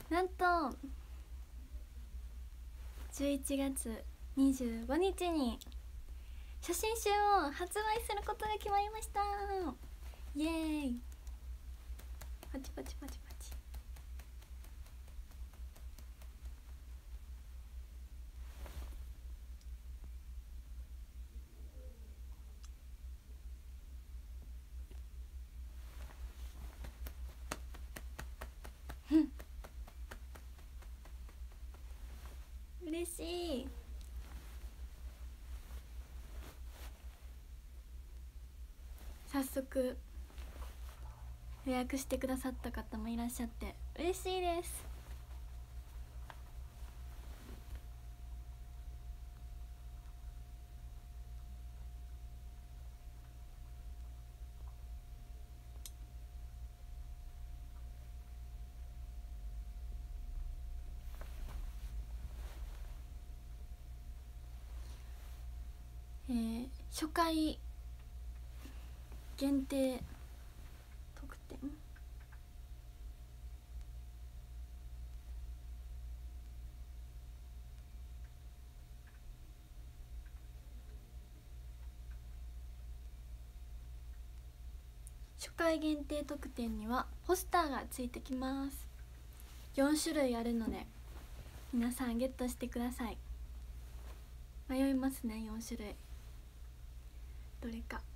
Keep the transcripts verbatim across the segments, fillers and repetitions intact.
なんとじゅういちがつにじゅうごにちに写真集を発売することが決まりました。イエーイ。パチパチパチパチ。嬉しい。早速予約してくださった方もいらっしゃって嬉しいです。えー、初回限定特典、初回限定特典にはポスターがついてきます。よんしゅるいあるので皆さんゲットしてください。迷いますね、よんしゅるいどれか。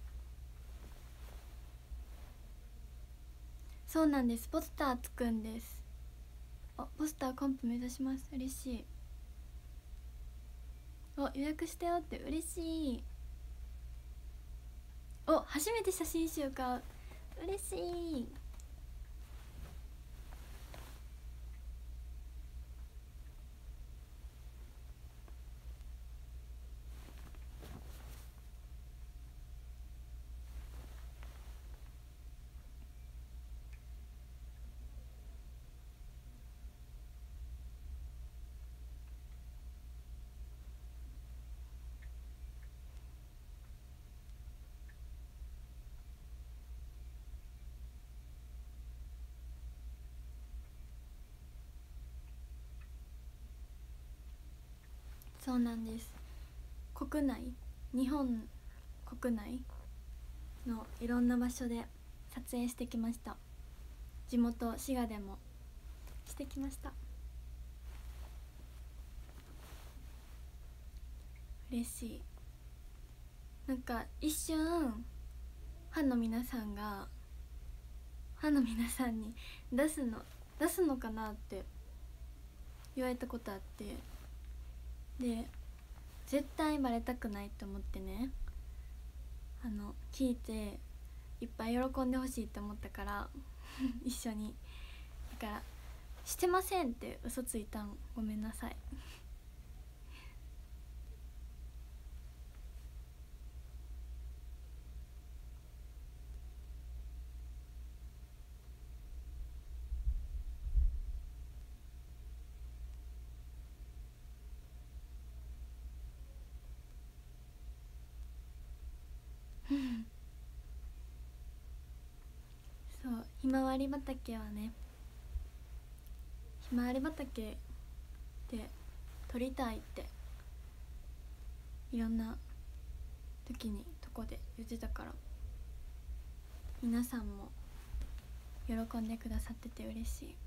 そうなんです、ポスターつくんです。あ、ポスターコンプ目指します。嬉しい。お、予約してよって嬉しい。お、初めて写真集買う、嬉しい。そうなんです、国内、日本国内のいろんな場所で撮影してきました。地元滋賀でもしてきました。嬉しい。なんか一瞬ファンの皆さんがファンの皆さんに出すの出すのかなって言われたことあって、で絶対バレたくないと思ってね、あの聞いていっぱい喜んでほしいって思ったから一緒に、だからしてませんって嘘ついたんごめんなさい。そう、ひまわり畑はね、ひまわり畑で撮りたいっていろんな時にとこで言ってたから、皆さんも喜んでくださってて嬉しい。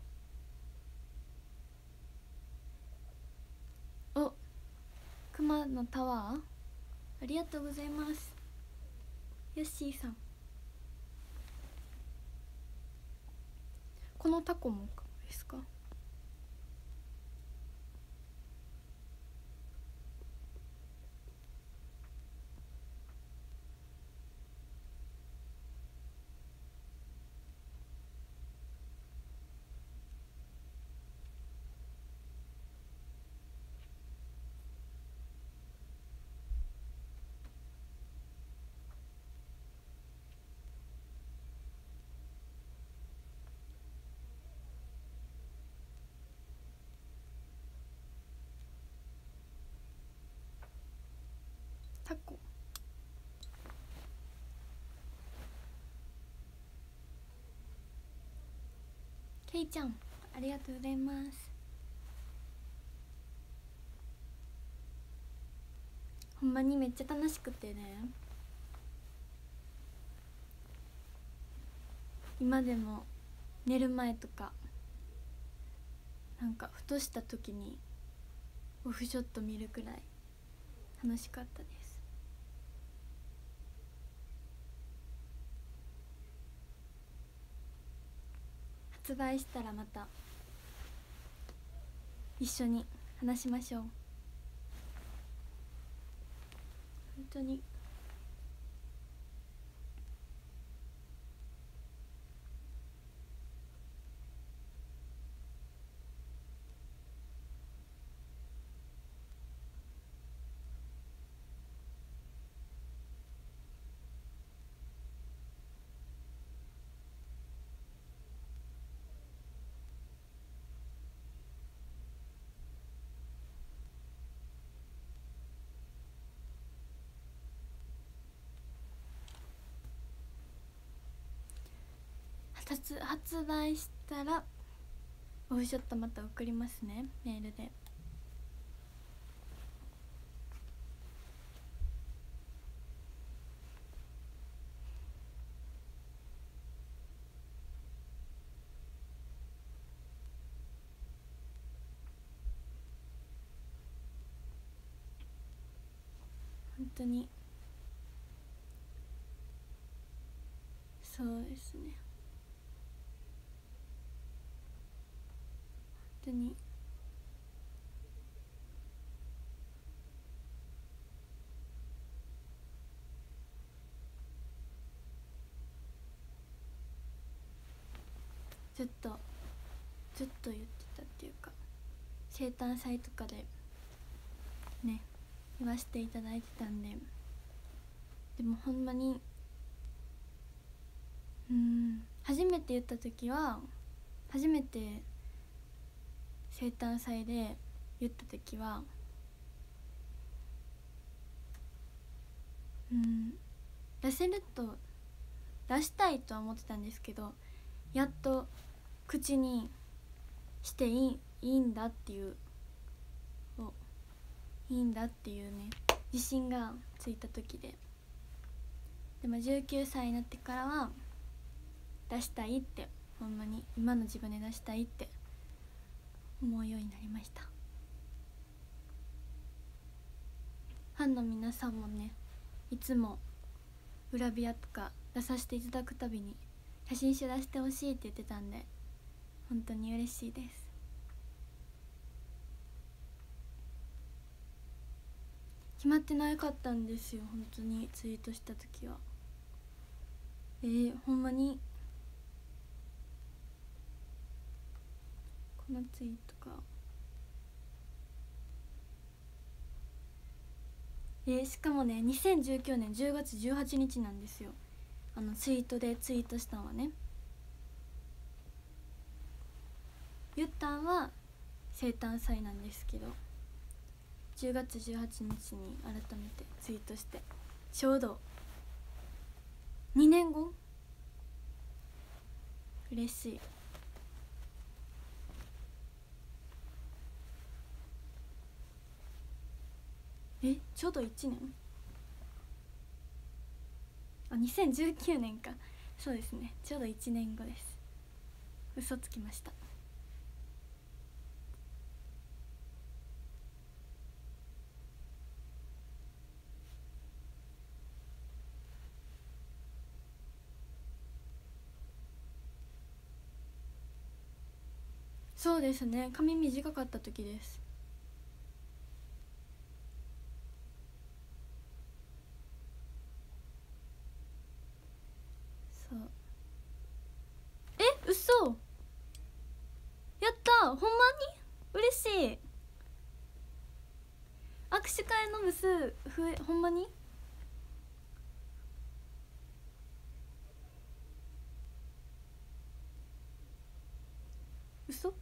お、熊のタワーありがとうございます。ヨッシーさん、このタコもですか？タコ、ケイちゃんあありがとうございます。ほんまにめっちゃ楽しくてね、今でも寝る前とかなんかふとした時にオフショット見るくらい楽しかったです。発売したらまた一緒に話しましょう。本当に発発売したらオフショットまた送りますね、メールで。本当にそうですね、本当にずっとずっと言ってたっていうか、生誕祭とかでね言わせていただいてたんで、でもほんまにうん初めて言った時は初めて生誕祭で言った時はうん出せると出したいとは思ってたんですけど、やっと口にしていい、いいんだっていうおいいんだっていうね自信がついた時で、でもじゅうきゅうさいになってからは出したいって、ほんまに今の自分で出したいって思うようになりました。ファンの皆さんもね、いつもグラビアとか出させていただくたびに写真集出してほしいって言ってたんで、本当に嬉しいです。決まってなかったんですよ、本当にツイートした時は。えー、ほんまにこのツイートか、えー、しかもねにせんじゅうきゅうねんじゅうがつじゅうはちにちなんですよ、あのツイートでツイートしたのはね。言ったんは生誕祭なんですけど、じゅうがつじゅうはちにちに改めてツイートして、ちょうどにねんご。嬉しい。えちょうどいちねん、あにせんじゅうきゅうねんか、そうですね、ちょうどいちねんごです。嘘つきました。そうですね、髪短かった時です。そう、え嘘やった、ほんまに嬉しい。握手会の部数増え、ほんまに嘘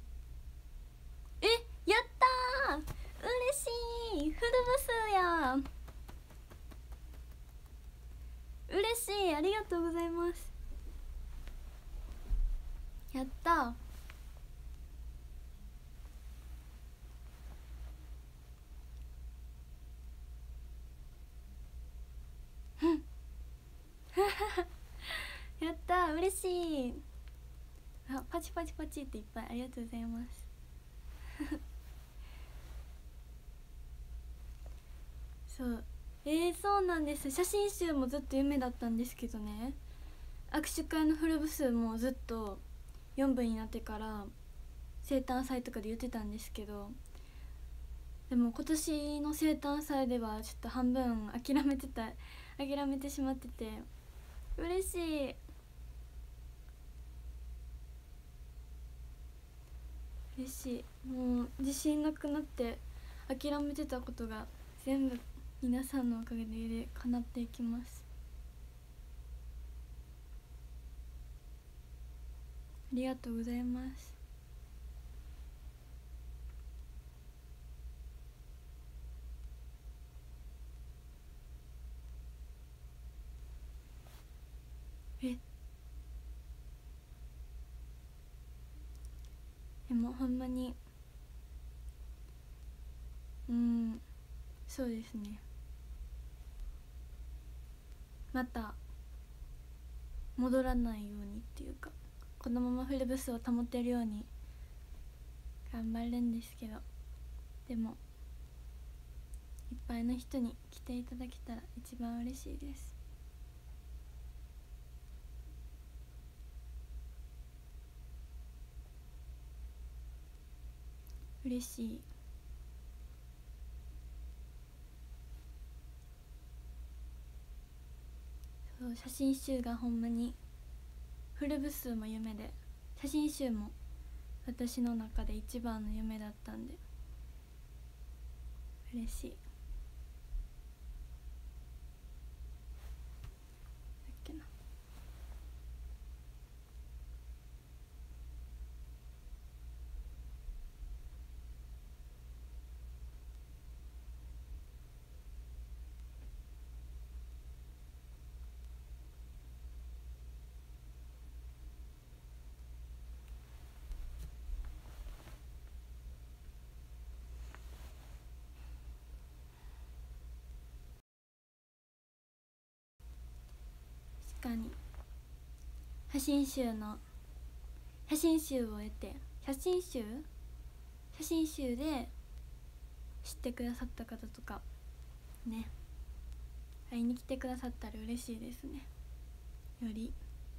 えやったー、嬉しい、フル部数や。 とうございます。やったやった嬉しい。あ、パチパチパチっていっぱいありがとうございますそうえー、そうなんです。写真集もずっと夢だったんですけどね、握手会のフル部数もずっとよんぶになってから生誕祭とかで言ってたんですけど、でも今年の生誕祭ではちょっと半分諦めてた諦めてしまってて、嬉しい嬉しい。もう自信なくなって諦めてたことが全部皆さんのおかげで叶っていきます。ありがとうございます。えでもほんまにうんそうですね、また戻らないようにっていうか、このままフルブスを保てるように頑張るんですけど、でもいっぱいの人に来ていただけたら一番嬉しいです。嬉しい。そう写真集がほんまにフル部数も夢で、写真集も私の中で一番の夢だったんで嬉しい。だっけな。確かに写真集の写真集を得て写真集写真集で知ってくださった方とかね、会いに来てくださったら嬉しいですね。より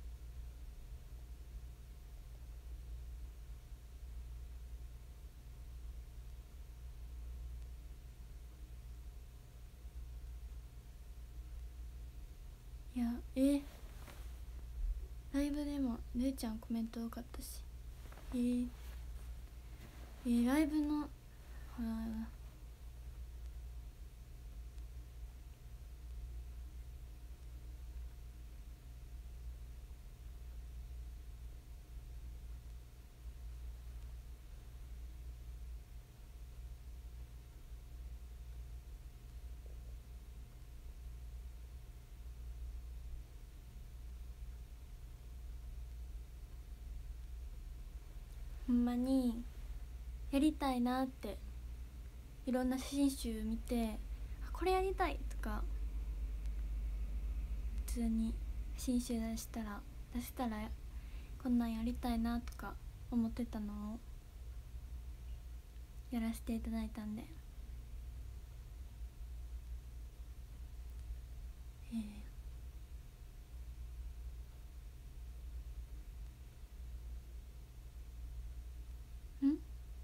いやえライブでもれいちゃんコメント多かったし、えー、えー、ライブのあほんまにやりたいなって、いろんな写真集見てこれやりたいとか、普通に写真集出したら出したらこんなんやりたいなとか思ってたのをやらせていただいたんで、えー、ん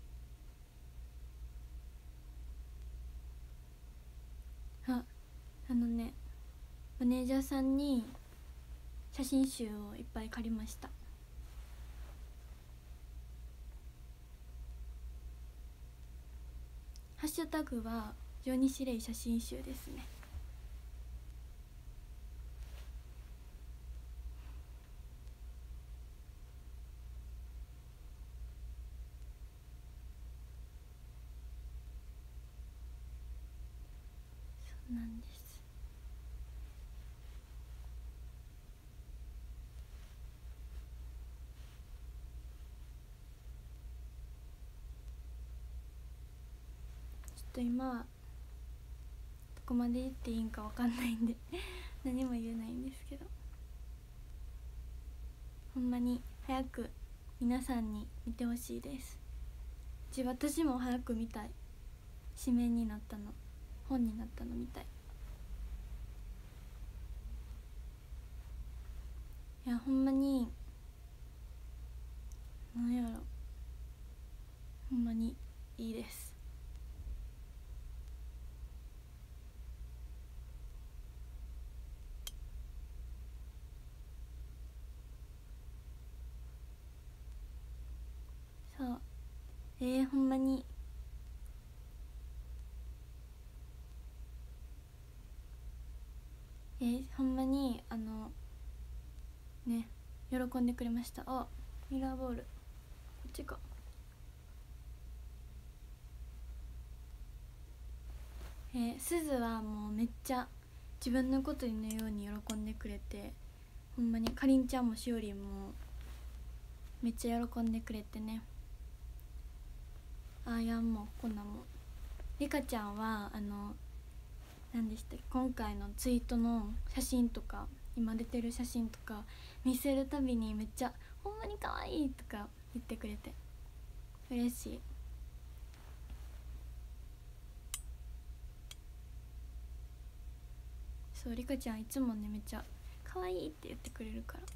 ああのね、マネージャーさんに写真集をいっぱい借りました。ハッシュタグは上西レイ写真集ですね。そうなんです。 と今はどこまで言っていいんか分かんないんで何も言えないんですけど、ほんまに早く皆さんに見てほしいです。じ私も早く見たい。紙面になったの、本になったの見たい。いやほんまになんやろ、ほんまにいいです。そうえー、ほんまにえー、ほんまにあのね喜んでくれました。あミラーボールこっちか。えー、すずはもうめっちゃ自分のことのように喜んでくれて、ほんまにかりんちゃんもしおりんもめっちゃ喜んでくれてね。あーやんもこんなんもりかちゃんはあの何でしたっけ、今回のツイートの写真とか今出てる写真とか見せるたびにめっちゃ「ほんまに可愛いとか言ってくれて嬉しい。そうりかちゃんいつもねめっちゃ可愛いって言ってくれるから。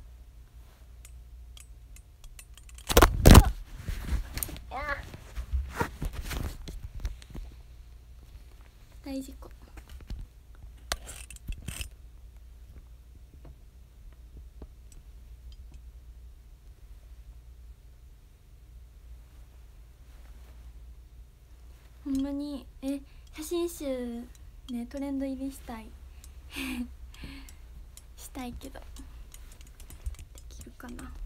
大事故。ほんまにえ写真集ねトレンド入りしたいしたいけどできるかな。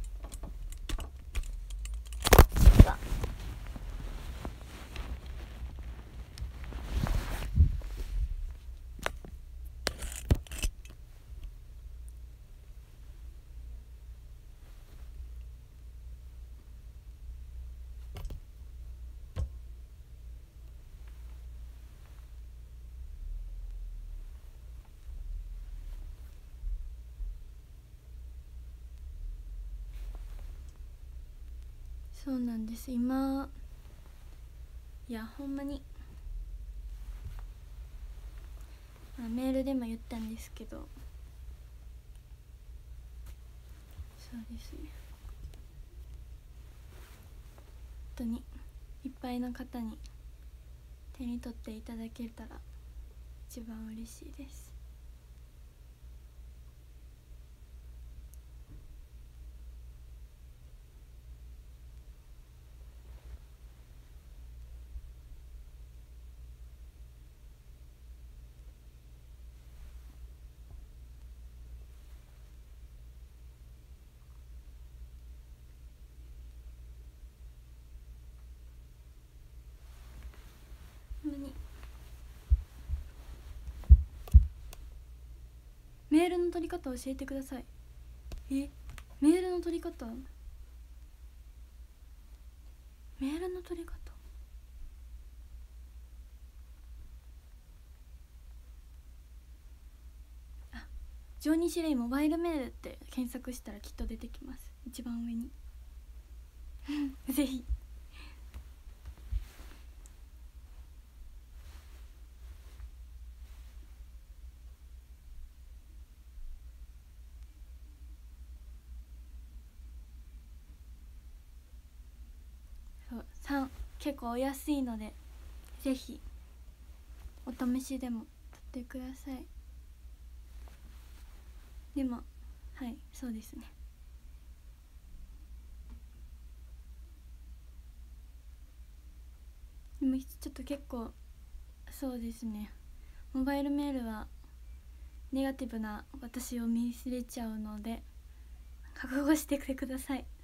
そうなんです。今いやほんまに、まあ、メールでも言ったんですけど、そうですね本当にいっぱいの方に手に取っていただけたら一番嬉しいです。ほんまにメールの取り方教えてください。えメールの取り方メールの取り方あジョニー・シレイモバイルメールって検索したらきっと出てきます。一番上にぜひそうさん結構お安いのでぜひお試しでも取ってください。でもはいそうですね。でもちょっと結構そうですねモバイルメールはネガティブな私を見せれちゃうので覚悟してくてください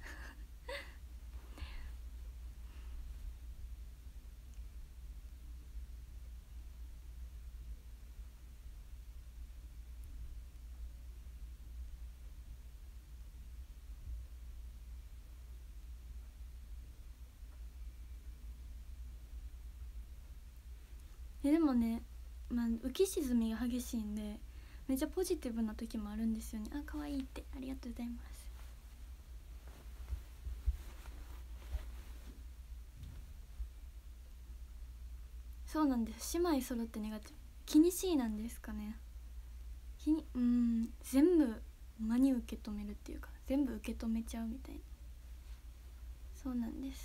ででもね、まあ、浮き沈みが激しいんでめっちゃポジティブな時もあるんですよね。あ、可愛いって、ありがとうございます。そうなんです、姉妹揃ってネガティブ気にしいなんですかね。気にうん全部真に受け止めるっていうか全部受け止めちゃうみたいな。そうなんです。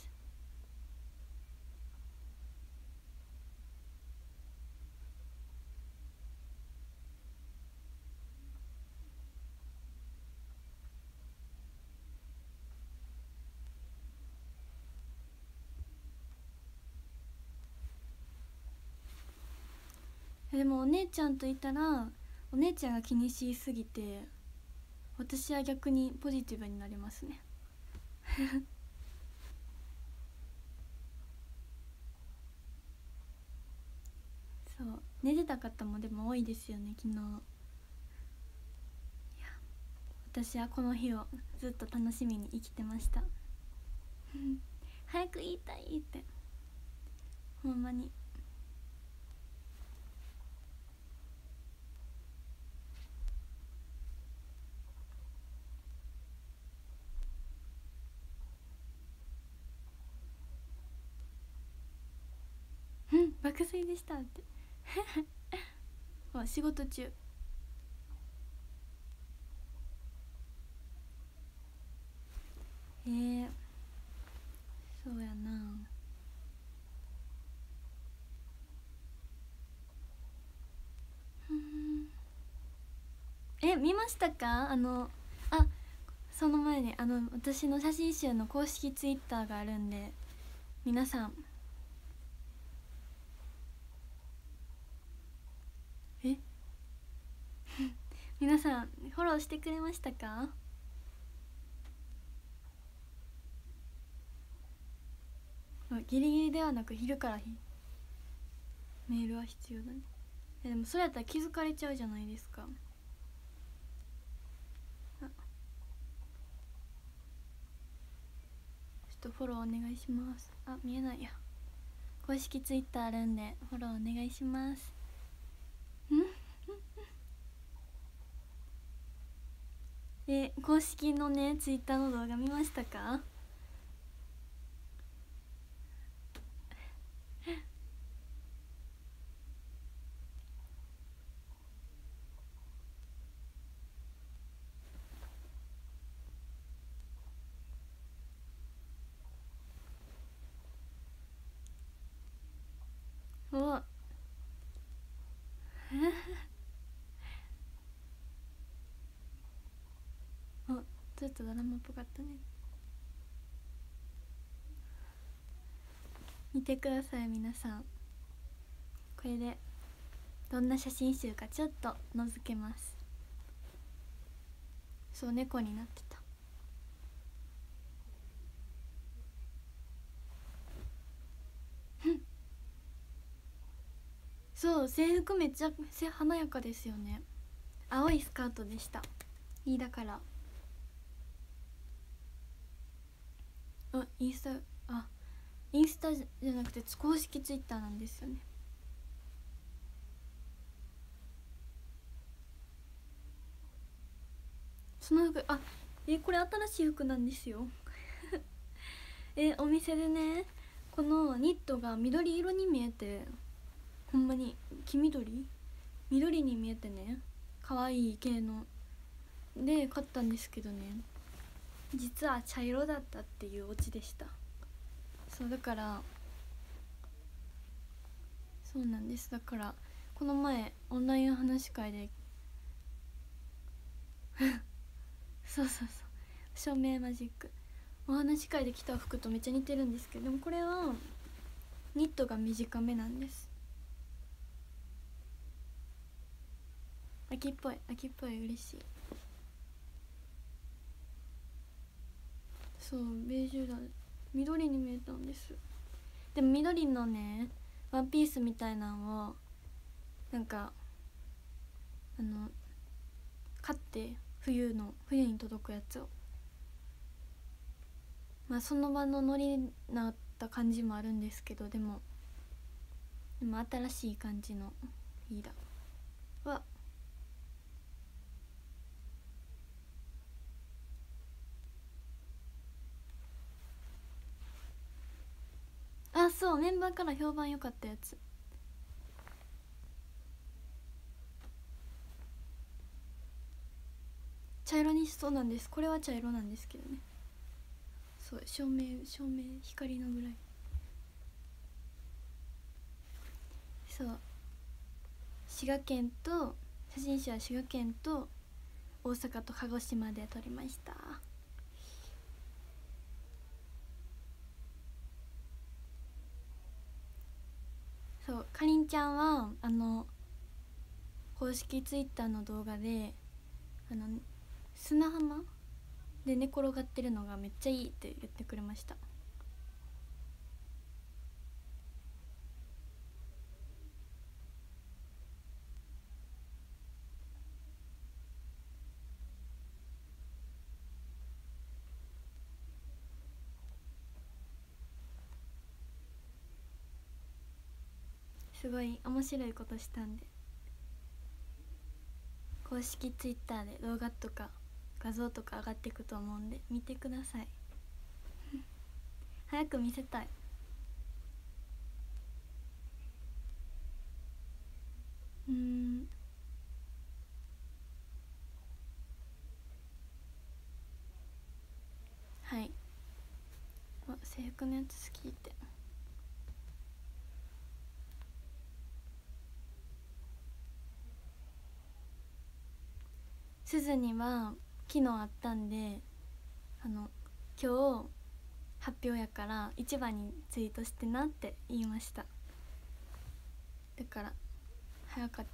でもお姉ちゃんといたらお姉ちゃんが気にしすぎて私は逆にポジティブになりますねそう寝てた方もでも多いですよね昨日。いや私はこの日をずっと楽しみに生きてました早く言いたいってほんまに。うん爆睡でしたって仕事中。えー、そうやな。え見ましたか？あのあその前にあの私の写真集の公式ツイッターがあるんで皆さんえ皆さんフォローしてくれましたか？ギリギリではなく昼からメールは必要だね。えでもそれやったら気づかれちゃうじゃないですか。ちょっとフォローお願いします。あ見えないや。公式ツイッターあるんでフォローお願いします。んえ公式のねツイッターの動画見ましたか？おおちょっとドラマっぽかったね。見てください皆さん。これでどんな写真集かちょっと覗けます。そう猫になってた。そう制服めっちゃ華やかですよね。青いスカートでした。いいだからあインスタあインスタじゃなくて公式ツイッターなんですよね。その服あえこれ新しい服なんですよえお店でねこのニットが緑色に見えてほんまに黄緑緑に見えてね可愛い系ので買ったんですけどね実は茶色だったっていうオチでした。そうだからそうなんです。だからこの前オンライン話し会でそうそうそう照明マジックお話し会で着た服とめっちゃ似てるんですけどでもこれはニットが短めなんです。秋っぽい秋っぽい嬉しい。そうベージュだ緑に見えたんです。でも緑のねワンピースみたいなのをなんかあの買って冬の冬に届くやつをまあその場のノリになった感じもあるんですけどでもでも新しい感じのリーダーはあ、そう、メンバーから評判良かったやつ。茶色にしそうなんです。これは茶色なんですけどね。そう、照明照明光のぐらい。そう、滋賀県と写真集は滋賀県と大阪と鹿児島で撮りました。そう、かりんちゃんはあの公式ツイッターの動画であの砂浜で寝転がってるのがめっちゃいいって言ってくれました。すごい面白いことしたんで、公式ツイッターで動画とか画像とか上がっていくと思うんで見てください早く見せたい。うーん、はい。あ、制服のやつ好きって。すずには昨日あったんで、あの今日発表やから一番にツイートしてなって言いました。だから早かった。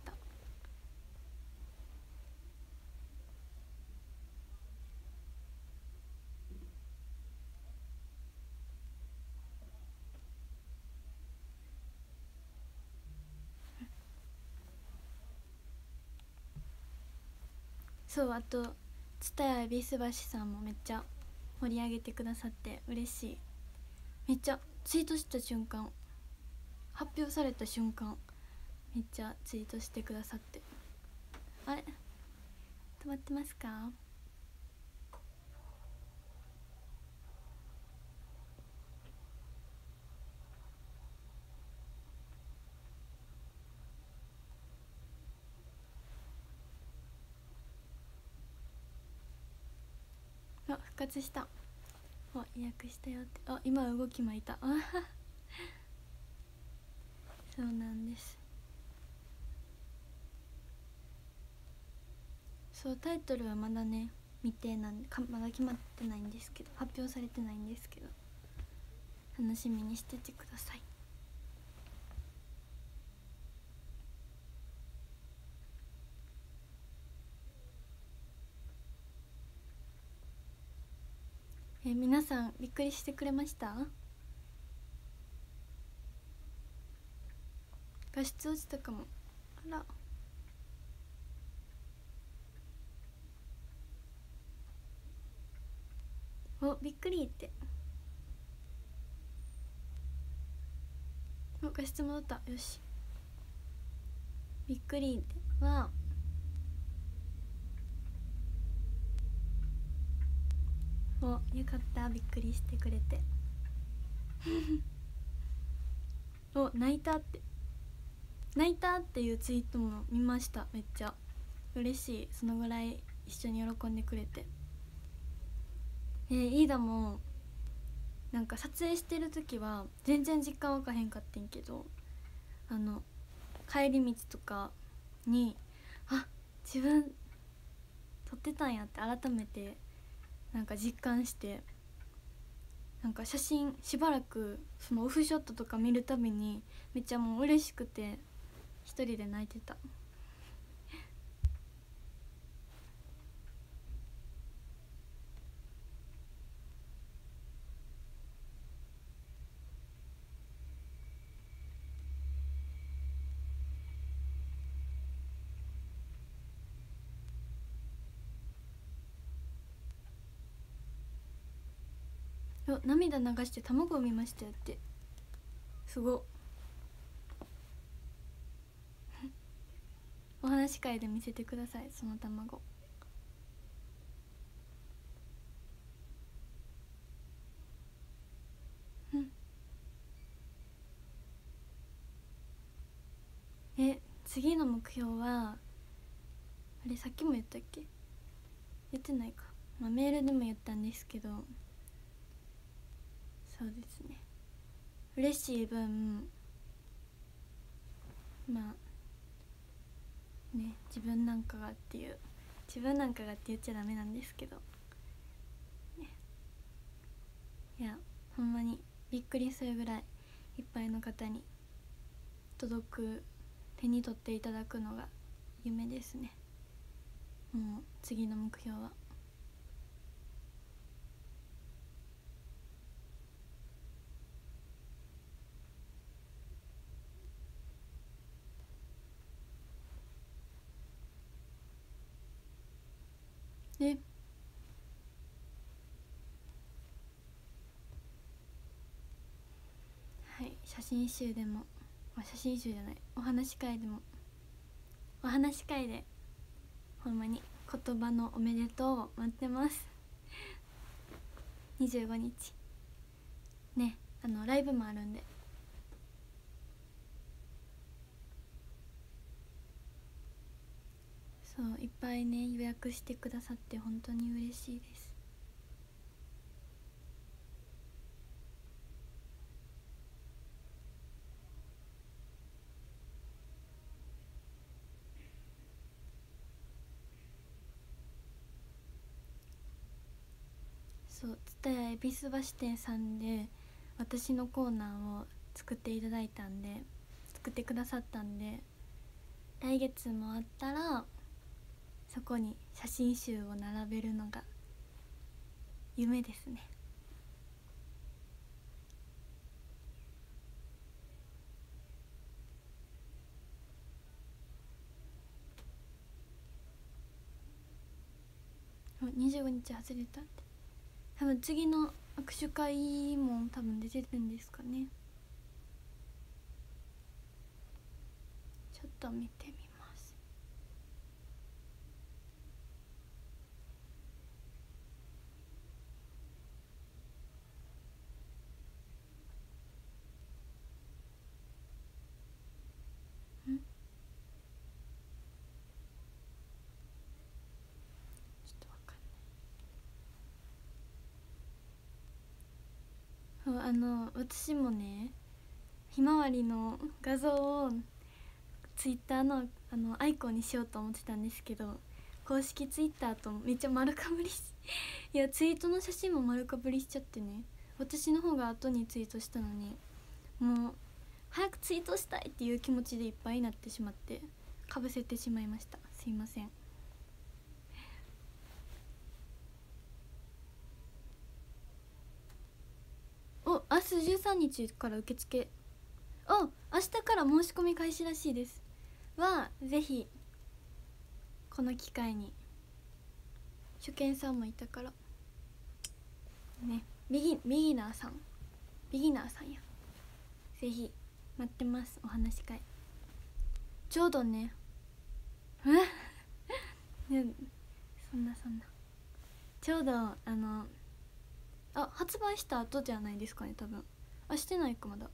そう、あと蔦屋恵比寿橋さんもめっちゃ盛り上げてくださって嬉しい。めっちゃツイートした瞬間、発表された瞬間めっちゃツイートしてくださって。あれ止まってますか？あ、復活した。あ、予約したよって。あ、今動き巻いた。あはそうなんです。そう、タイトルはまだね未定なんでか、まだ決まってないんですけど、発表されてないんですけど、楽しみにしててください。え、皆さんびっくりしてくれました？画質落ちたかも。あら、お、びっくりって。お、画質戻った。よし。びっくりってはお、よかった、びっくりしてくれてお、泣いたって泣いたっていうツイートも見ました。めっちゃ嬉しい。そのぐらい一緒に喜んでくれて。えー、イーダもなんか撮影してる時は全然実感わかへんかってんけど、あの帰り道とかにあ、自分撮ってたんやって改めてなんか実感して、なんか写真しばらくそのオフショットとか見るたびにめっちゃもう嬉しくて一人で泣いてた。涙流して卵を見ましたよって。すごっ。 お話し会で見せてください、その卵。うん。え、次の目標はあれ、さっきも言ったっけ？言ってないか、まあ、メールでも言ったんですけど、そうですね、嬉しい分まあね、自分なんかがっていう自分なんかがって言っちゃダメなんですけど、ね、いやほんまにびっくりするぐらいいっぱいの方に届く、手に取っていただくのが夢ですね。もう次の目標は。で、はい、写真集でも、あ、写真集じゃない、お話し会でも、お話し会でほんまに言葉のおめでとうを待ってます。にじゅうごにちね、あのライブもあるんで、そういっぱいね予約してくださって本当に嬉しいです。そう、蔦屋恵比寿橋店さんで私のコーナーを作っていただいたんで、作ってくださったんで、来月もあったらそこに写真集を並べるのが夢ですね。にじゅうごにち外れたって、多分次の握手会も多分出てるんですかね。ちょっと見てみます。ん、ちょっとわかんない。そう、あの私もね、ひまわりの画像をツイッターのあのアイコンにしようと思ってたんですけど、公式ツイッターとめっちゃ丸かぶりしいやツイートの写真も丸かぶりしちゃってね、私の方が後にツイートしたのに、もう早くツイートしたいっていう気持ちでいっぱいになってしまってかぶせてしまいました。すいません。お、明日じゅうさんにちから受付、お、明日から申し込み開始らしいですは、ぜひこの機会に、初見さんもいたからね、ビギビギナーさんビギナーさんや、ぜひ待ってます。お話し会ちょうどね、えね、そんなそんな、ちょうどあのあ、発売した後じゃないですかね多分。あ、してないかまだ。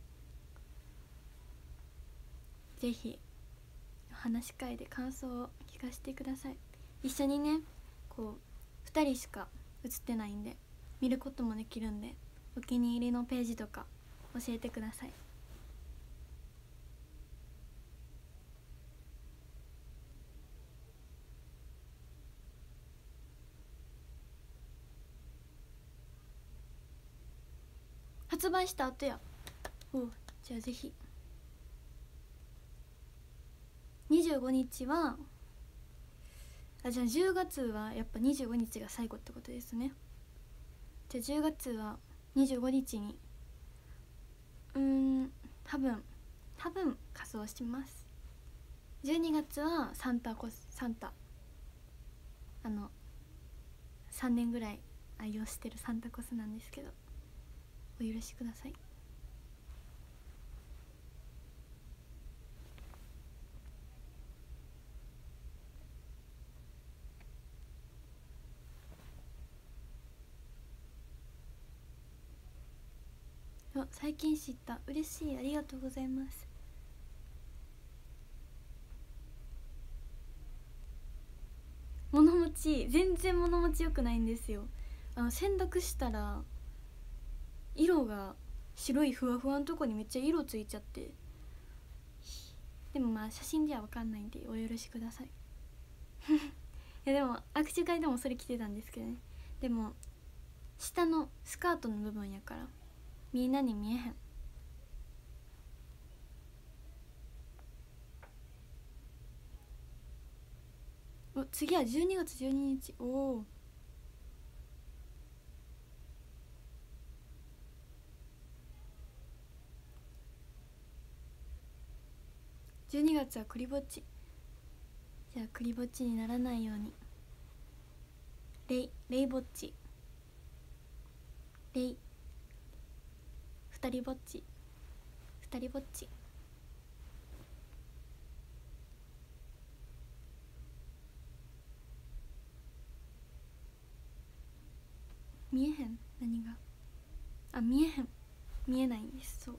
ぜひお話し会で感想を聞かせてください。一緒にね、こうふたりしか写ってないんで見ることもできるんで、お気に入りのページとか教えてください。発売した後や。おう、じゃあぜひ。にじゅうごにちはあ、じゃあじゅうがつはやっぱにじゅうごにちが最後ってことですね。じゃあじゅうがつはにじゅうごにちにうーん多分多分仮装します。じゅうにがつはサンタコスサンタ、あのさんねんぐらい愛用してるサンタコスなんですけど、お許しください。 最近知った。嬉しい、ありがとうございます。物持ち全然物持ちよくないんですよ。あの洗濯したら色が白いふわふわのとこにめっちゃ色ついちゃって、でもまあ写真では分かんないんでお許しください。いやでも握手会でもそれ着てたんですけどね。でも下のスカートの部分やからみんなに見えへん。お、次はじゅうにがつじゅうににち。おお、じゅうにがつはクリぼっち。じゃあクリぼっちにならないように。レイレイぼっち、レイ二人ぼっち、二人ぼっち。見えへん、何が。あ、見えへん、見えないんです。そう、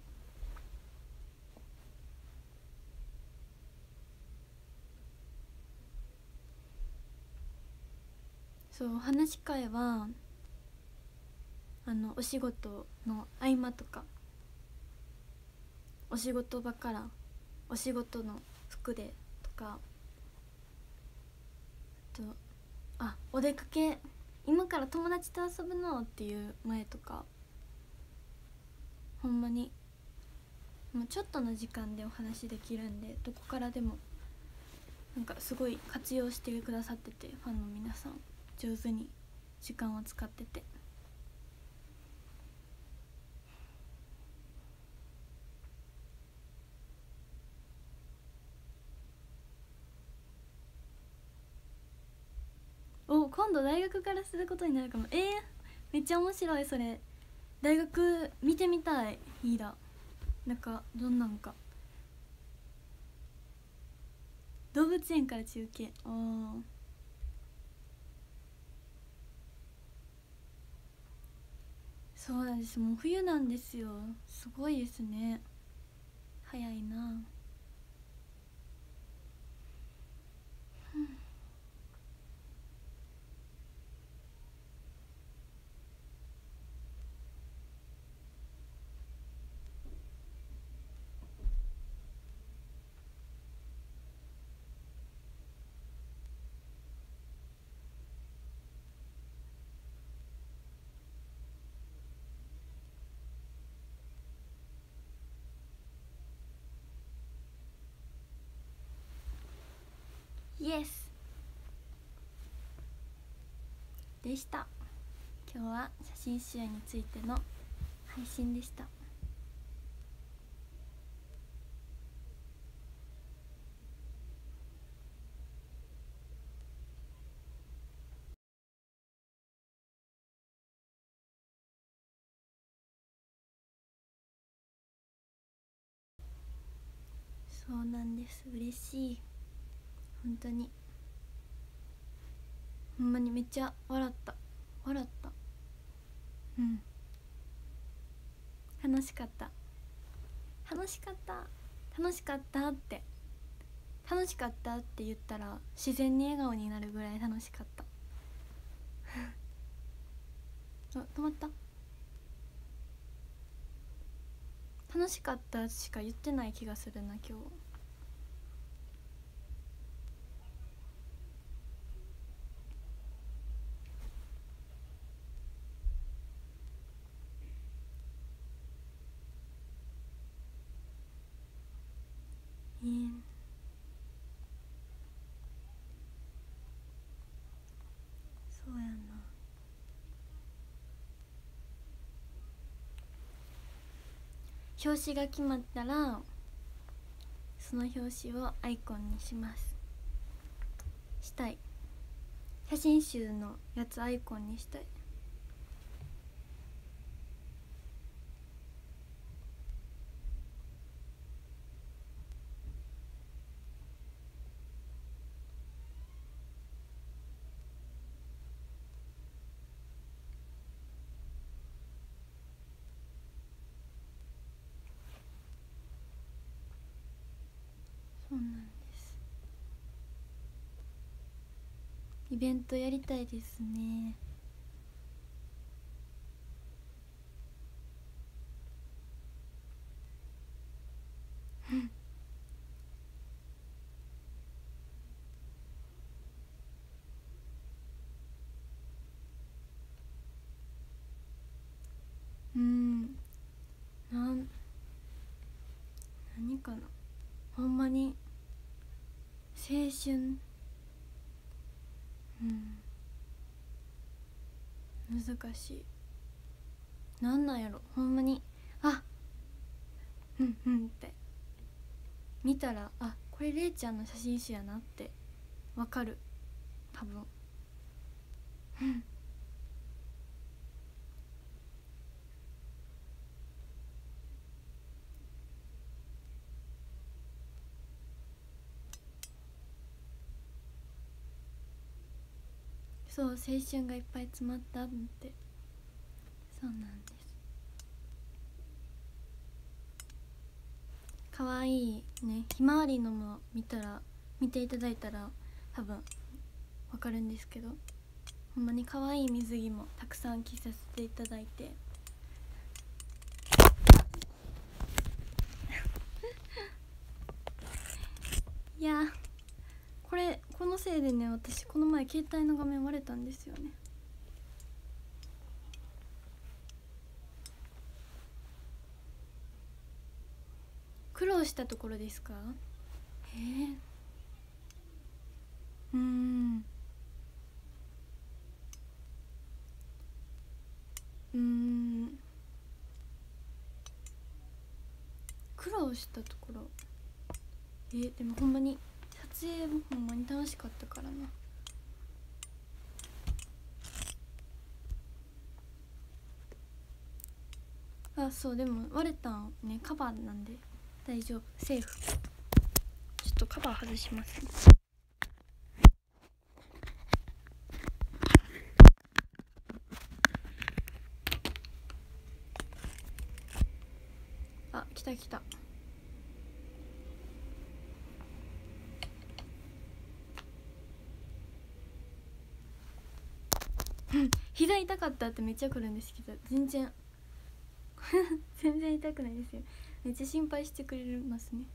そうお話し会はあのお仕事の合間とか、お仕事場からお仕事の服でとか、あとあお出かけ今から友達と遊ぶのっていう前とか、ほんまにもうちょっとの時間でお話できるんで、どこからでもなんかすごい活用してくださってて、ファンの皆さん上手に時間を使ってて。お、今度大学からすることになるかも。えー、めっちゃ面白いそれ。大学見てみたい。いいだ、なんかどんなんか。動物園から中継。ああ、そうなんです。もう冬なんですよ。すごいですね。早いな。イエスでした。今日は写真集についての配信でした。そうなんです、嬉しい。本当にほんまにめっちゃ笑った笑った。うん、楽しかった楽しかった楽しかったって楽しかったって言ったら自然に笑顔になるぐらい楽しかった。あ、止まった。楽しかったしか言ってない気がするな今日。えー、そうやな。表紙が決まったらその表紙をアイコンにしますしたい。写真集のやつアイコンにしたい。 イベントやりたいですね。うん、なん何かな、ほんまに青春、うん難しい。なんなんやろ、ほんまに、あうんうんって見たら、あこれれいちゃんの写真集やなってわかる、多分。うんそう、青春がいっぱい詰まったって、そうなんです。かわいいね、ひまわりのも見たら、見ていただいたら多分わかるんですけど、ほんまにかわいい水着もたくさん着させていただいていやこれこのせいでね、私この前携帯の画面割れたんですよね。苦労したところですか？えー、うーんうーん苦労したところ、えー、でもほんまに撮影もほんまに楽しかったからな。あ、そう、でも割れたんね、カバーなんで大丈夫、セーフ。ちょっとカバー外しますね。あ、来た来た。膝痛かったってめっちゃ来るんですけど、全然全然痛くないですよ。めっちゃ心配してくれますね。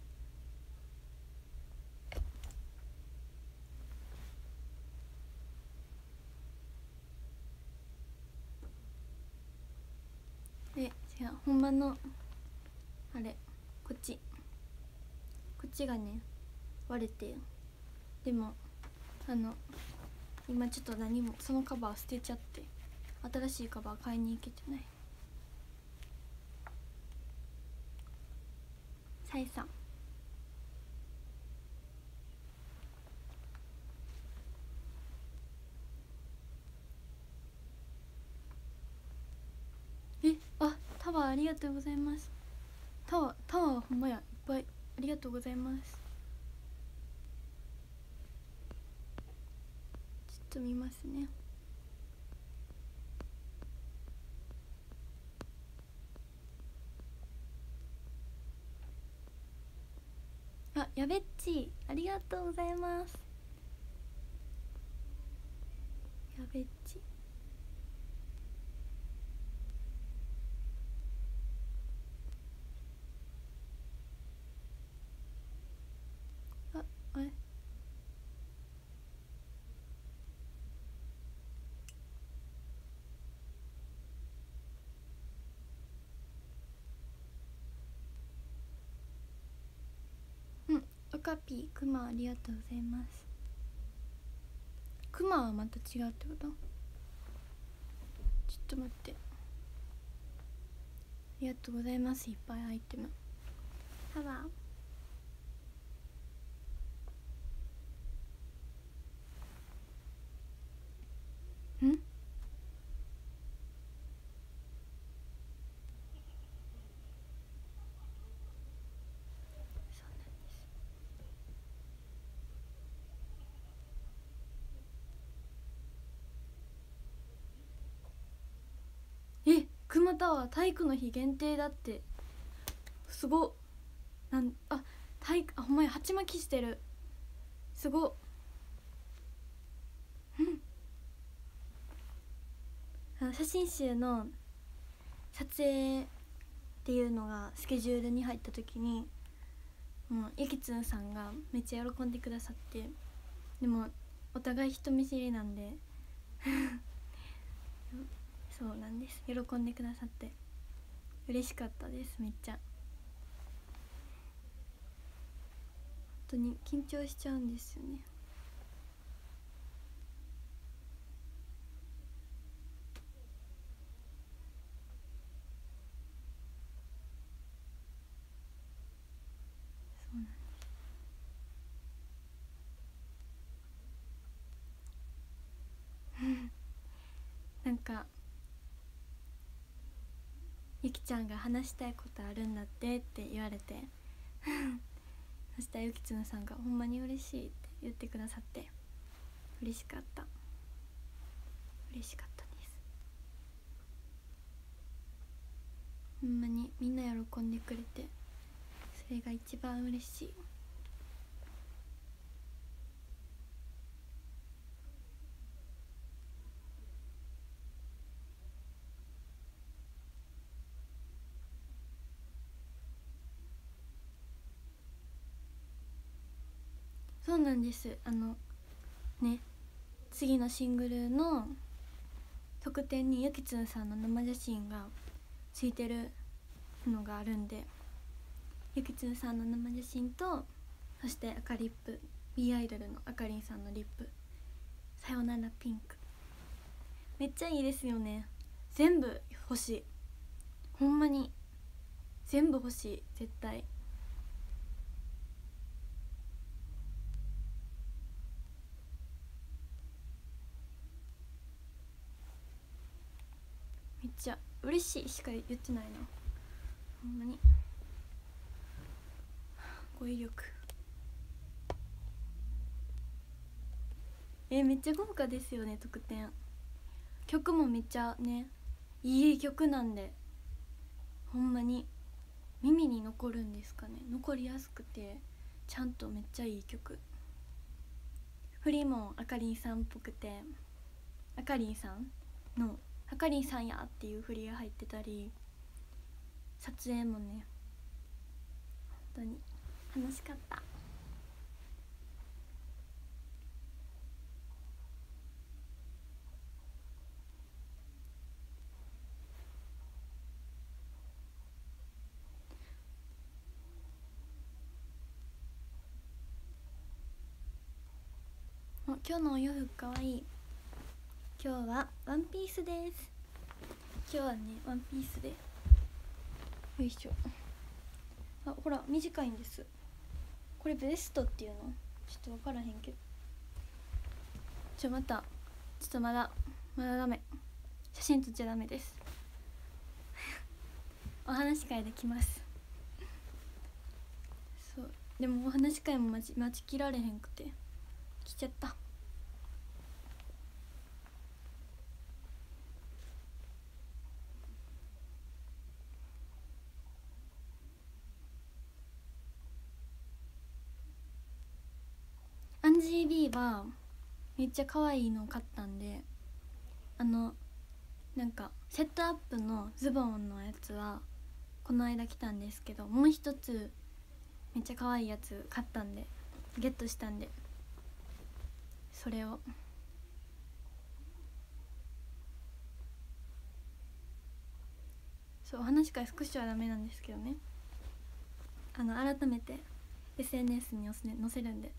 で、違う、ほんまのあれ、こっちこっちがね割れて、でもあの今ちょっと何も、そのカバー捨てちゃって、新しいカバー買いに行けてない。さえさん、え、あ、タワーありがとうございます。タワータワーほんまや、いっぱいありがとうございます。ちょっと見ますね。あ、やべっちありがとうございます。やべっち、あ、あれ、うん、オカピー、クマありがとうございます。クマはまた違うってこと？ちょっと待って、ありがとうございます。いっぱいアイテム。タワーん、え、クマタワー体育の日限定だって。すごっ。なん、あ、体育、あ、ほんまや、鉢巻きしてる。すごっ。 あの写真集の撮影っていうのがスケジュールに入った時に、もうゆきつんさんがめっちゃ喜んでくださって、でもお互い人見知りなんでそうなんです、喜んでくださって嬉しかったです。めっちゃ本当に緊張しちゃうんですよね。そうなんですなんかゆきちゃんが話したいことあるんだってって言われてそしたらゆきつんさんがほんまに嬉しいって言ってくださって嬉しかった嬉しかったです。ほんまにみんな喜んでくれて、それが一番嬉しい。そうなんです。あのね、次のシングルの特典にゆきつんさんの生写真がついてるのがあるんで、ゆきつんさんの生写真と、そして赤リップ B アイドルのあかりんさんのリップさよならピンク、めっちゃいいですよね。全部欲しい、ほんまに全部欲しい絶対。めっちゃ嬉しいしか言ってないな、ほんまに。語彙力、えめっちゃ豪華ですよね特典。曲もめっちゃねいい曲なんで、ほんまに耳に残るんですかね、残りやすくてちゃんとめっちゃいい曲。振りもあかりんさんっぽくて、あかりんさんのあかりんさんやっていう振りが入ってたり、撮影もね本当に楽しかった。お、今日のお洋服かわいい。今日はワンピースです。今日はねワンピースで、よいしょ。あ、ほら短いんです。これベストっていうのちょっと分からへんけど、ちょまたちょっとまだまだダメ、写真撮っちゃダメですお話し会できます。そう、でもお話し会も待ち待ちきられへんくて来ちゃった。アンジー B はめっちゃ可愛いのを買ったんで、あのなんかセットアップのズボンのやつはこの間来たんですけど、もう一つめっちゃ可愛いやつ買ったんで、ゲットしたんで、それをそう、お話し会スクショはダメなんですけどね、あの改めて エスエヌエス に載せるんで。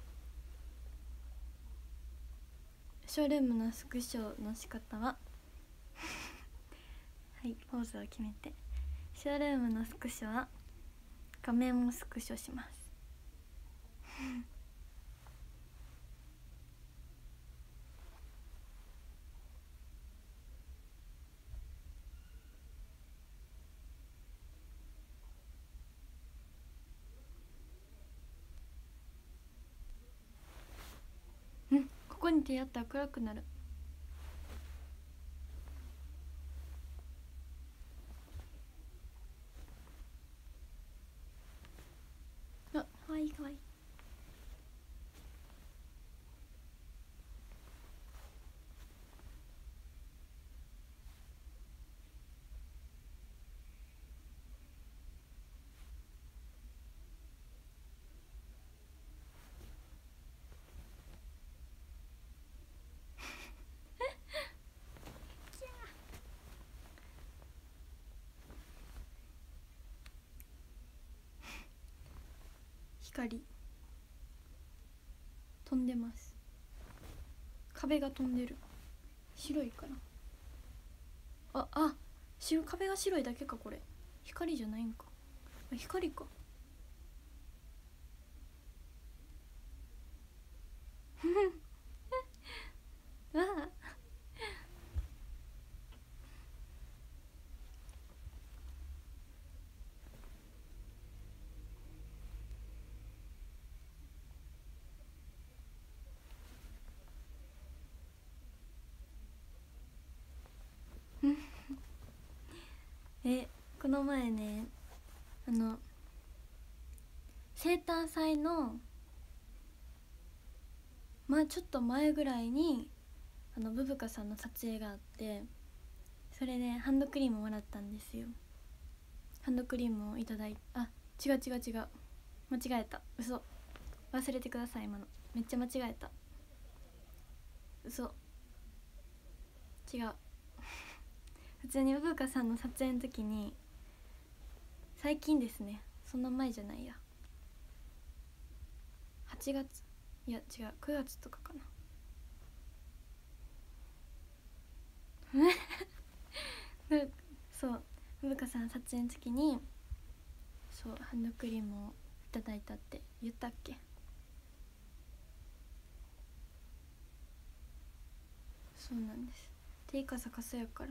ショールームのスクショの仕方ははいポーズを決めて、ショールームのスクショは画面をスクショしますうん、ここに手やったら暗くなる。あ、かわいいかわいい。 光飛んでます。壁が飛んでる。白いかな。ああ白壁が白いだけか。これ光じゃないんか。あ光か。わあえこの前ねあの生誕祭のまあちょっと前ぐらいにあのブブカさんの撮影があって、それでハンドクリームもらったんですよ。ハンドクリームをいただいて、あ違う違う違う間違えた、嘘、忘れてください。今のめっちゃ間違えた、嘘違う普通にブブカさんの撮影の時に、最近ですね、そんな前じゃないや、はちがつ、いや違うくがつとかかなそうブブカさん撮影の時にそうハンドクリームをいただいたって言ったっけ。そうなんです。手カサカサやから、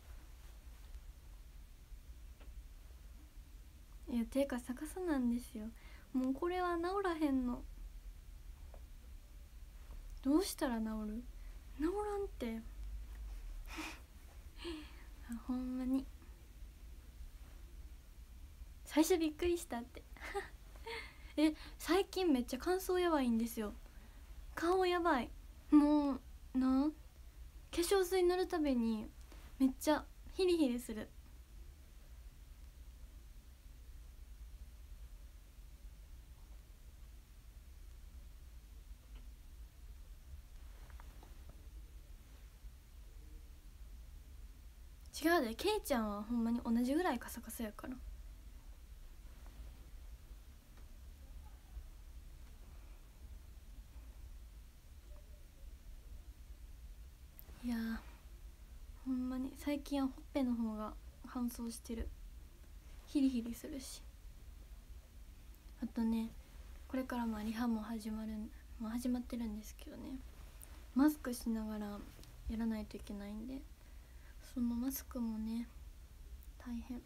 いや手カサカサなんですよ。もうこれは治らへんの。どうしたら治る？治らんってほんまに最初びっくりしたってえ最近めっちゃ乾燥やばいんですよ。顔やばい。もうな、化粧水塗るたびにめっちゃヒリヒリする。違うで、ケイちゃんはほんまに同じぐらいカサカサやから。いやーほんまに最近はほっぺの方が乾燥してる。ヒリヒリするし、あとねこれからまあリハも始まるもう始まってるんですけどね、マスクしながらやらないといけないんで、そのマスクもね大変。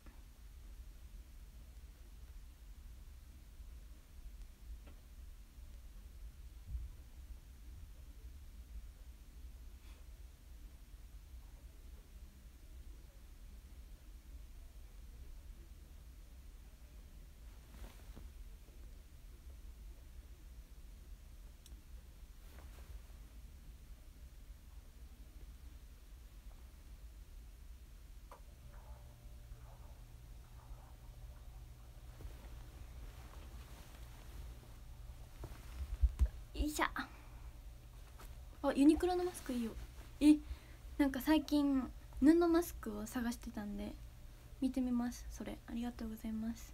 よいしょ。あユニクロのマスクいいよ。えなんか最近布マスクを探してたんで見てみます。それありがとうございます。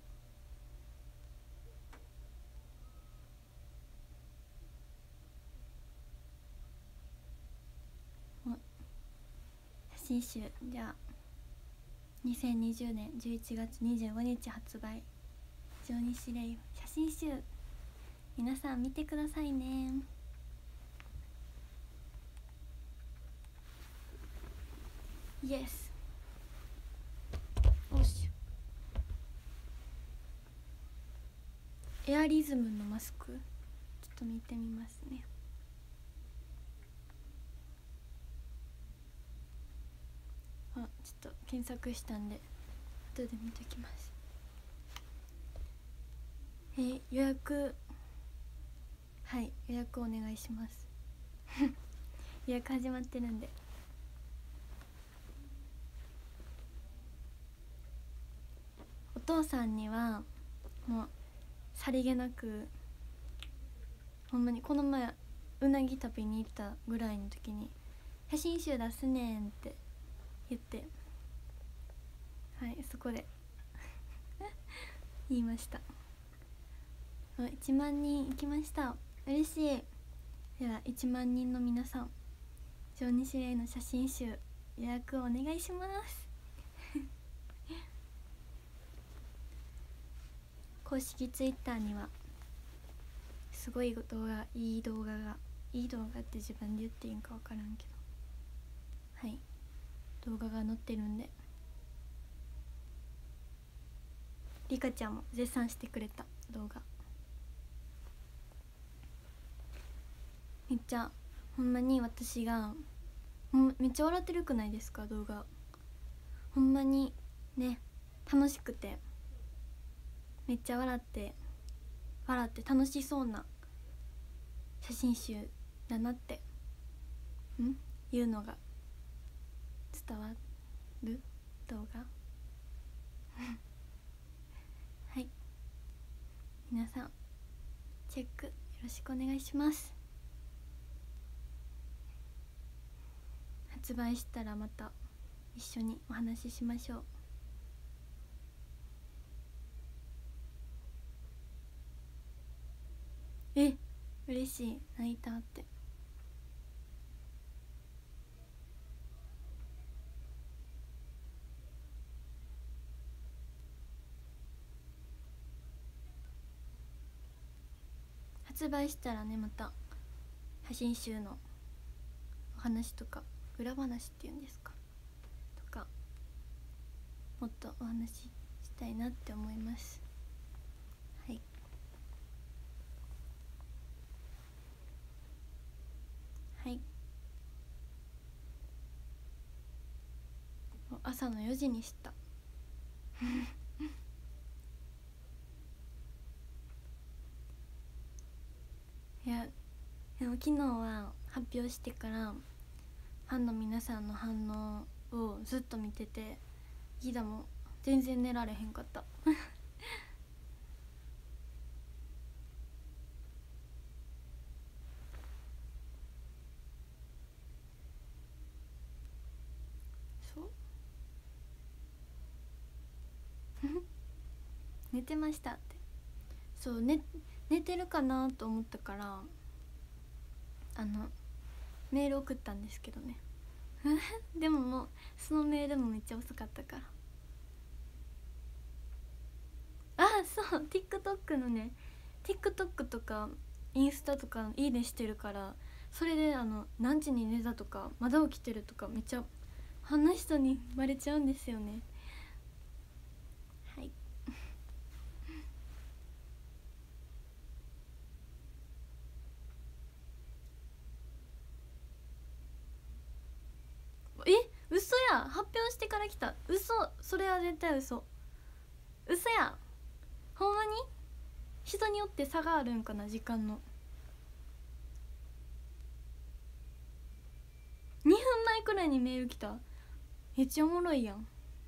写真集じゃあにせんにじゅうねんじゅういちがつにじゅうごにち発売、上西レイ写真集、皆さん見てくださいね。イエス。おしエアリズムのマスクちょっと見てみますね。あちょっと検索したんで後で見ときます。えー、予約はい予約お願いします予約始まってるんで。お父さんにはもうさりげなく、ほんまにこの前うなぎ食べに行ったぐらいの時に「写真集出すねん」って言って、はいそこで言いました。 いちまんにんいきました。嬉しい。ではいちまんにんの皆さん、上西レイの写真集予約をお願いします公式ツイッターにはすごい動画、いい動画が、いい動画って自分で言っていいんか分からんけど、はい、動画が載ってるんで、リカちゃんも絶賛してくれた動画、めっちゃほんまに私がほんめっちゃ笑ってるくないですか動画。ほんまにね、楽しくてめっちゃ笑って笑って楽しそうな写真集だなってんいうのが伝わる動画はい、皆さんチェックよろしくお願いします。発売したらまた一緒にお話ししましょう。え、嬉しい、泣いたって。発売したらね、また写真集のお話とか裏話っていうんですかとかもっとお話ししたいなって思います。はいはい、朝のよじにしたいやでも昨日は発表してからファンの皆さんの反応をずっと見てて、ギダも全然寝られへんかったそう寝てましたって。そう寝寝てるかなと思ったからあのメール送ったんですけどねでももうそのメールもめっちゃ遅かったから、あそう TikTok のね TikTok とかインスタとかいいねしてるから、それであの何時に寝たとかまだ起きてるとかめっちゃファンの人にバレちゃうんですよね。はいえ嘘や、発表してから来た、嘘、それは絶対嘘嘘や、ほんまに人によって差があるんかな、時間の。にふんまえくらいにメール来た、めっちゃおもろいやん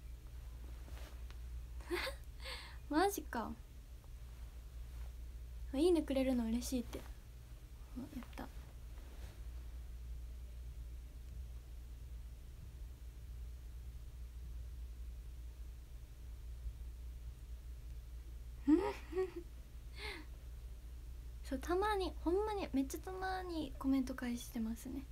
マジか。いいねくれるの嬉しいって、やったそう、たまにほんまにめっちゃたまにコメント返してますね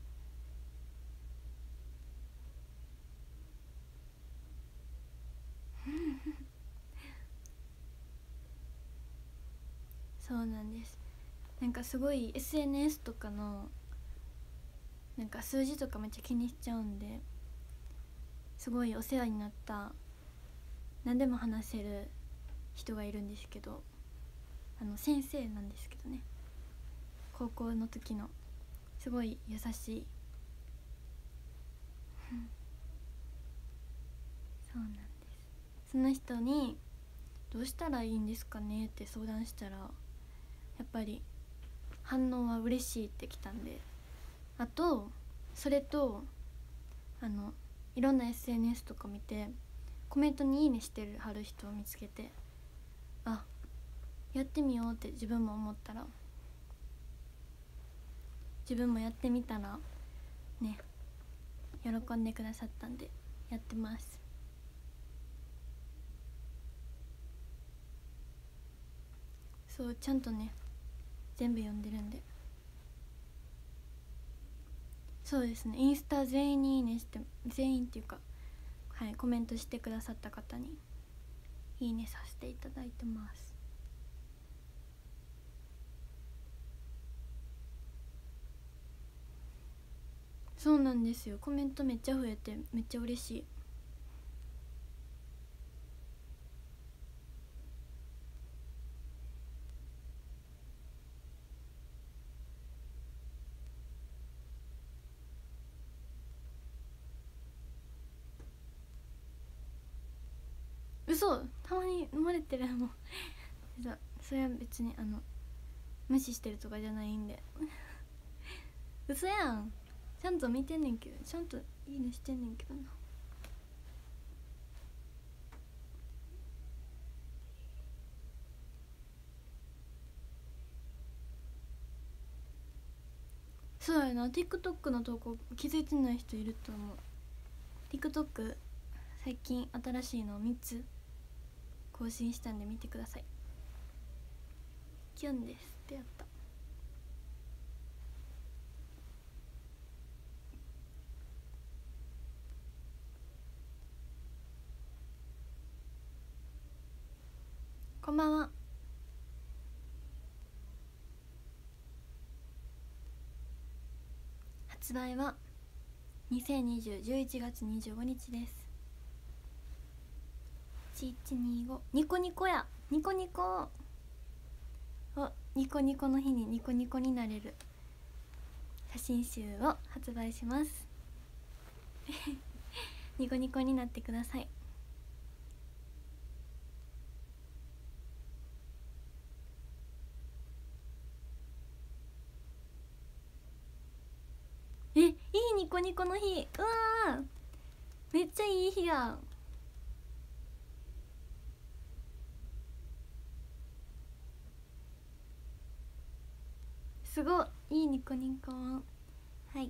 そうなんです。なんかすごい エスエヌエス とかのなんか数字とかめっちゃ気にしちゃうんで、すごいお世話になった何でも話せる人がいるんですけど、あの先生なんですけどね、高校の時のすごい優しいそうなんです。その人にどうしたらいいんですかねって相談したら、やっぱり反応は嬉しいってきたんで、あとそれとあのいろんな エスエヌエス とか見てコメントにいいねしてるはる人を見つけて、あやってみようって自分も思ったら、自分もやってみたらね喜んでくださったんでやってます。 そうちゃんとね全部読んでるんで。そうですね、インスタ全員にいいねして、全員っていうかはいコメントしてくださった方にいいねさせていただいてます。そうなんですよ、コメントめっちゃ増えてめっちゃ嬉しい。嘘、たまに生まれてるもんそれは別にあの無視してるとかじゃないんで嘘やん、ちゃんと見てんねんけど、ちゃんといいねしてんねんけどな。そうやな、 TikTok の投稿気づいてない人いると思う。 TikTok 最近新しいのをみっつ更新したんで見てください。キュンですってやった。こんばんは。発売はにせんにじゅう じゅういちがつにじゅうごにちです。いちいちにご、ニコニコや、ニコニコ。お、ニコニコの日にニコニコになれる写真集を発売しますニコニコになってください。え、いいニコニコの日、うわーめっちゃいい日やん。すごいいいニコニコ。はい、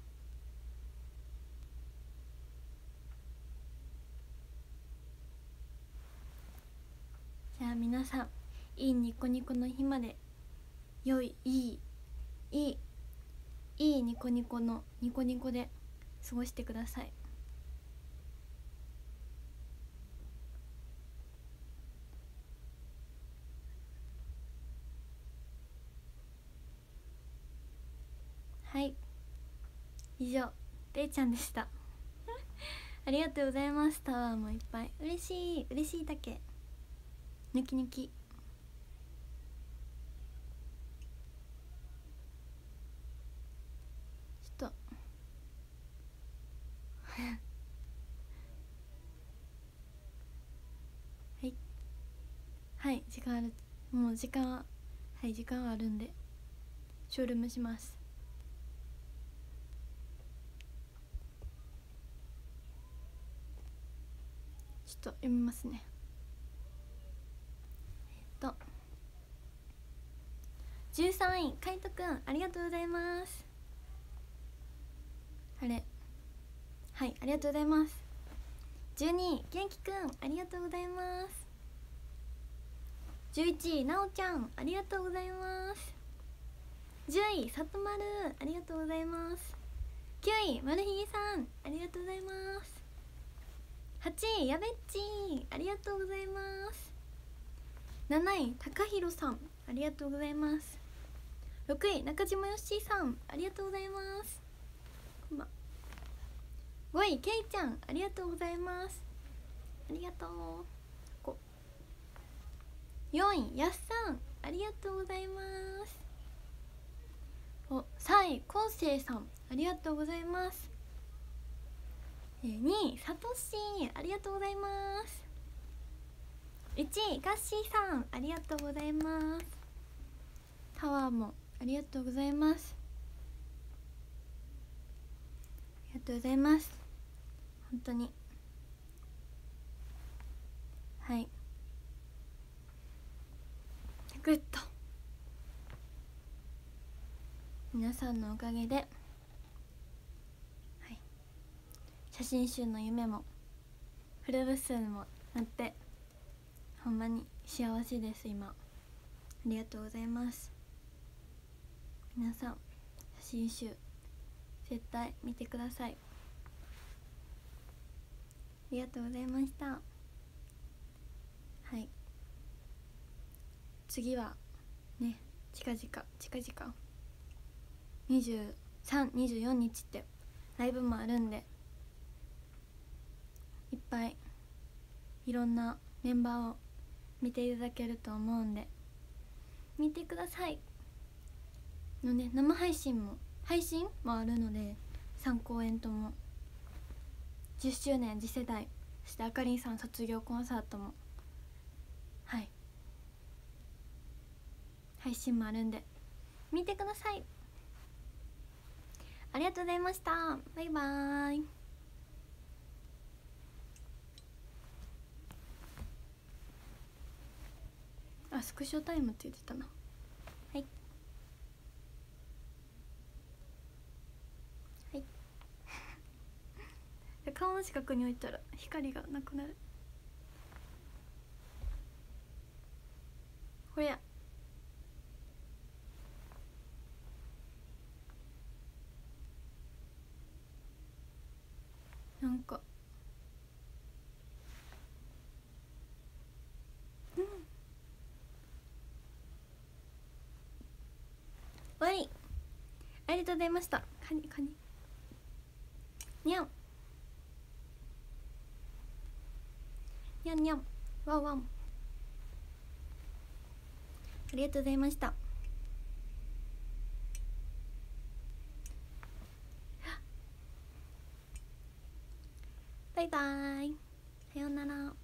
じゃあ皆さんいいニコニコの日まで良いいいいいいいニコニコのニコニコで過ごしてください。はい、以上れいちゃんでしたありがとうございます。タワーもいっぱい、嬉しい嬉しいだけ抜き抜き。ちょっとはいはい時間ある、もう時間ははい時間はあるんでショールームします。ちょっと読みますね。えっとじゅうさんいかいとくんありがとうございます。あれはいありがとうございます。じゅうにい元気くんありがとうございます。じゅういちいなおちゃんありがとうございます。じゅういさとまるありがとうございます。きゅういまるひげさんありがとうございます。はちいやべっちありがとうございます。なないたかひろさんありがとうございます。ろくい中島よっしーさんありがとうございます。こんばんごいけいちゃんありがとうございます。ありがとう。こよんいやっさんありがとうございます。おさんいこうせいさんありがとうございます。にいさとしありがとうございます。いちいガッシーさんありがとうございます。タワーもありがとうございます。ありがとうございます。本当にはいグッド、皆さんのおかげで、はい、写真集の夢もフル部数もなってほんまに幸せです今。 りがとうございます。皆さん写真集絶対見てください。ありがとうございました。はい、次はね、近々近々にじゅうさん、にじゅうよっかってライブもあるんで、いっぱいいろんなメンバーを見ていただけると思うんで見てくださいのね。生配信も配信もあるので、さん公演ともじゅっしゅうねん次世代、そしてあかりんさん卒業コンサートもはい配信もあるんで見てください。ありがとうございました。バイバーイ。あ、スクショタイムって言ってたな。はいはい顔の近くに置いたら光がなくなる。ほやなんかうんわい、ありがとうございました。カニカニにゃんにゃんにゃんワンワン、ありがとうございました。バイバーイ、さようなら。